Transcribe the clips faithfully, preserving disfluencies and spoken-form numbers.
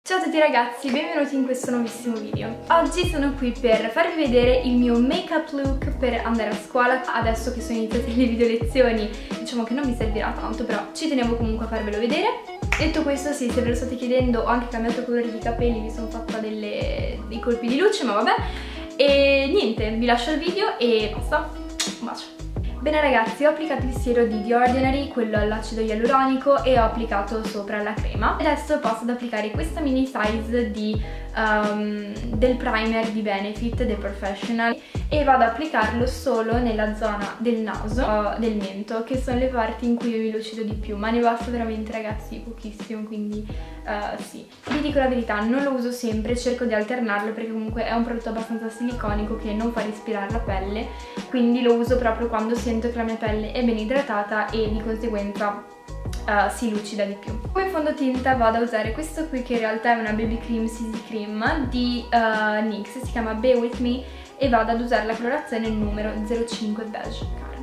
Ciao a tutti ragazzi, benvenuti in questo nuovissimo video. Oggi sono qui per farvi vedere il mio make up look per andare a scuola. Adesso che sono iniziate le video lezioni, diciamo che non mi servirà tanto, però ci tenevo comunque a farvelo vedere. Detto questo, sì, se ve lo state chiedendo, ho anche cambiato colore di capelli, mi sono fatta delle, dei colpi di luce, ma vabbè. E niente, vi lascio il video e basta. Un bacio. Bene ragazzi, ho applicato il siero di The Ordinary, quello all'acido ialuronico, e ho applicato sopra la crema. Adesso passo ad applicare questa mini size di, um, del primer di Benefit, The Professional, e vado ad applicarlo solo nella zona del naso, uh, del mento, che sono le parti in cui io mi lucido di più, ma ne basta veramente ragazzi pochissimo, quindi uh, sì. Vi dico la verità, non lo uso sempre, cerco di alternarlo perché comunque è un prodotto abbastanza siliconico che non fa respirare la pelle, quindi lo uso proprio quando sento che la mia pelle è ben idratata e di conseguenza uh, si lucida di più. Come fondotinta vado a usare questo qui, che in realtà è una baby cream C C cream di uh, NYX, si chiama Be With Me, e vado ad usare la colorazione numero zero cinque Beige Caramel.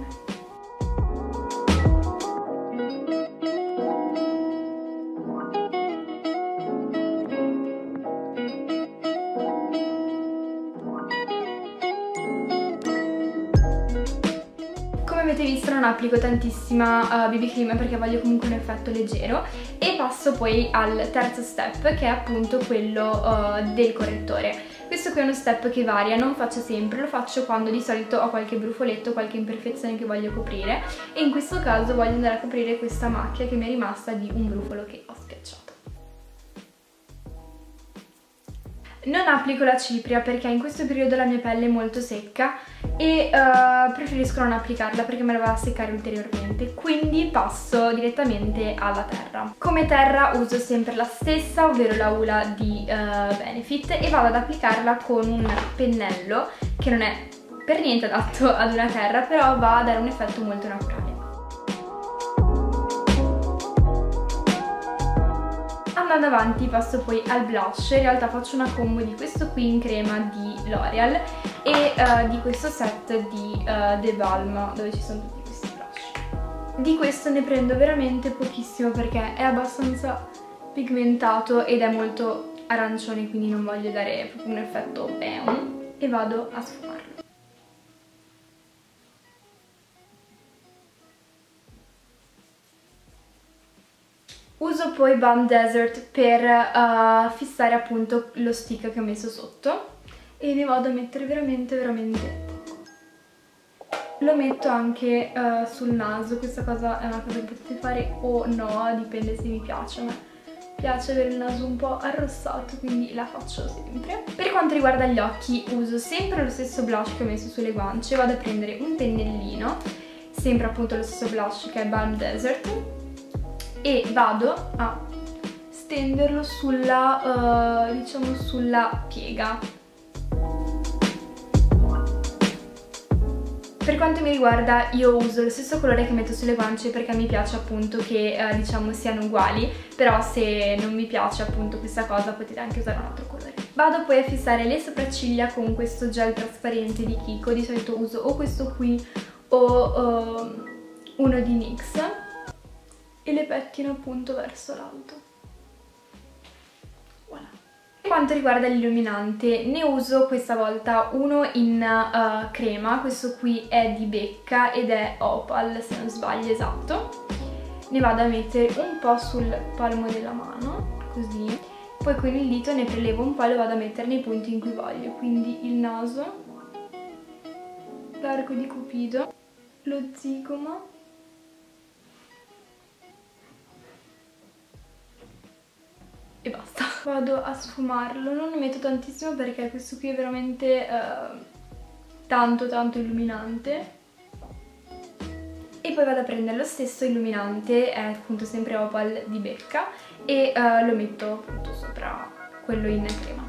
Come avete visto non applico tantissima uh, B B cream perché voglio comunque un effetto leggero, e passo poi al terzo step, che è appunto quello uh, del correttore. Questo qui è uno step che varia, non faccio sempre, lo faccio quando di solito ho qualche brufoletto, qualche imperfezione che voglio coprire, e in questo caso voglio andare a coprire questa macchia che mi è rimasta di un brufolo che ho schiacciato. Non applico la cipria perché in questo periodo la mia pelle è molto secca e uh, preferisco non applicarla perché me la va a seccare ulteriormente, quindi passo direttamente alla terra. Come terra uso sempre la stessa, ovvero la Hoola di uh, Benefit, e vado ad applicarla con un pennello che non è per niente adatto ad una terra, però va a dare un effetto molto naturale. Andando avanti passo poi al blush. In realtà faccio una combo di questo qui in crema di L'Oreal e uh, di questo set di uh, The Balm, dove ci sono tutti questi blush. Di questo ne prendo veramente pochissimo perché è abbastanza pigmentato ed è molto arancione, quindi non voglio dare proprio un effetto bam, e vado a sfumarlo. Uso poi Balm Desert per uh, fissare appunto lo stick che ho messo sotto, e ne vado a mettere veramente veramente poco. Lo metto anche uh, sul naso. Questa cosa è una cosa che potete fare o no, dipende se vi piace. A me piace avere il naso un po' arrossato, quindi la faccio sempre. Per quanto riguarda gli occhi uso sempre lo stesso blush che ho messo sulle guance. Vado a prendere un pennellino, sempre appunto lo stesso blush che è Balm Desert, e vado a stenderlo sulla, uh, diciamo sulla piega. Per quanto mi riguarda io uso lo stesso colore che metto sulle guance perché mi piace appunto che uh, diciamo siano uguali, però se non vi piace appunto questa cosa potete anche usare un altro colore. Vado poi a fissare le sopracciglia con questo gel trasparente di Kiko, di solito uso o questo qui o uh, uno di NYX, e le pettino appunto verso l'alto. Voilà. Per quanto riguarda l'illuminante ne uso questa volta uno in uh, crema. Questo qui è di Becca ed è Opal, se non sbaglio, esatto. Ne vado a mettere un po' sul palmo della mano, così. Poi con il dito ne prelevo un po' e lo vado a mettere nei punti in cui voglio, quindi il naso, l'arco di Cupido, lo zigomo, e basta. Vado a sfumarlo, non ne metto tantissimo perché questo qui è veramente uh, tanto tanto illuminante. E poi vado a prendere lo stesso illuminante, è appunto sempre Opal di Becca, e uh, lo metto appunto sopra quello in crema.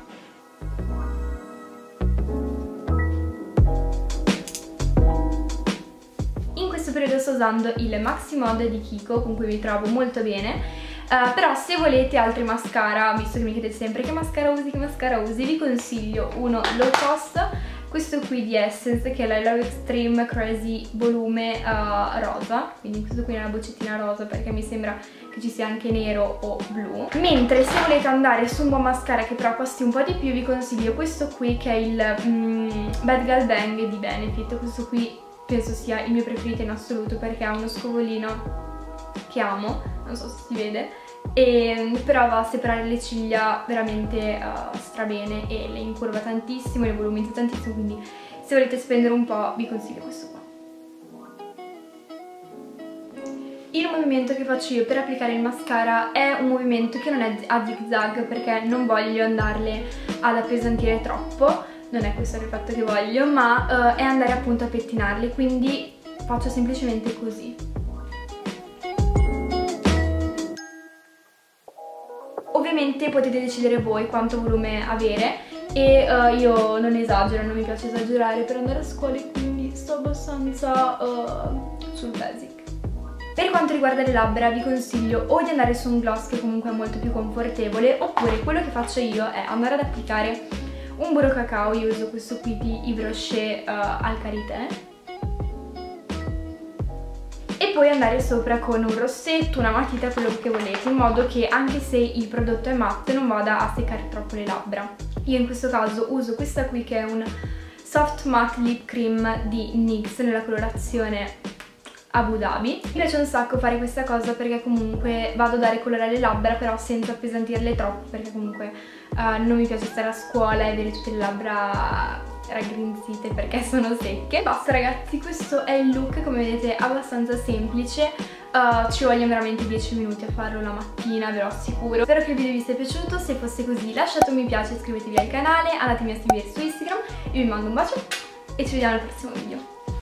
In questo periodo sto usando il Maxi Mod di Kiko, con cui mi trovo molto bene. Uh, però se volete altri mascara, visto che mi chiedete sempre che mascara usi, che mascara usi, vi consiglio uno low cost. questo qui di Essence, che è la Love Extreme Crazy volume uh, rosa, quindi questo qui è una boccettina rosa perché mi sembra che ci sia anche nero o blu. Mentre se volete andare su un buon mascara che però costi un po' di più, vi consiglio questo qui che è il mm, Bad Gal Bang di Benefit. Questo qui penso sia il mio preferito in assoluto perché ha uno scovolino che amo, non so se si vede, e però va a separare le ciglia veramente uh, strabene e le incurva tantissimo, le volumizza tantissimo, quindi se volete spendere un po' vi consiglio questo qua. Il movimento che faccio io per applicare il mascara è un movimento che non è a zig zag perché non voglio andarle ad appesantire troppo, non è questo l'effetto che voglio, ma uh, è andare appunto a pettinarle, quindi faccio semplicemente così. Ovviamente potete decidere voi quanto volume avere e uh, io non esagero, non mi piace esagerare per andare a scuola e quindi sto abbastanza uh, sul basic. Per quanto riguarda le labbra vi consiglio o di andare su un gloss che comunque è molto più confortevole, oppure quello che faccio io è andare ad applicare un burro cacao. Io uso questo qui di Yves Rocher uh, al karité, e poi andare sopra con un rossetto, una matita, quello che volete, in modo che anche se il prodotto è matte non vada a seccare troppo le labbra. Io in questo caso uso questa qui che è un Soft Matte Lip Cream di N Y X nella colorazione Abu Dhabi. Mi piace un sacco fare questa cosa perché comunque vado a dare colore alle labbra però senza appesantirle troppo, perché comunque uh, non mi piace stare a scuola e avere tutte le labbra raggrinzite perché sono secche. Basta ragazzi, questo è il look, come vedete abbastanza semplice, uh, ci vogliono veramente dieci minuti a farlo la mattina, ve lo assicuro. Spero che il video vi sia piaciuto, se fosse così lasciate un mi piace, iscrivetevi al canale, andatemi a seguire su Instagram, io vi mando un bacio e ci vediamo al prossimo video.